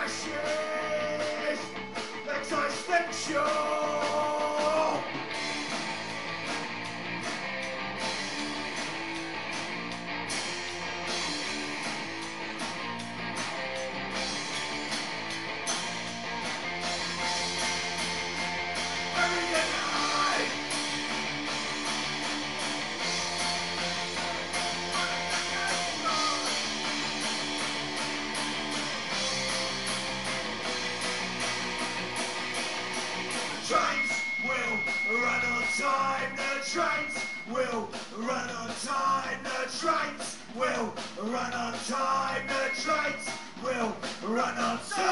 fascist existential. Trains will run on time, the trains will run on time, the trains will run on time, the trains will run on time.